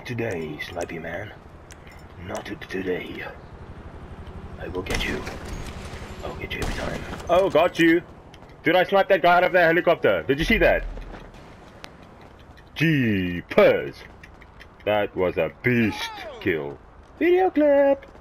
today, Slappy man. Not today. I will get you. I'll get you every time. Oh, got you. Did I snipe that guy out of that helicopter? Did you see that? Jeepers. That was a beast kill. Video clip.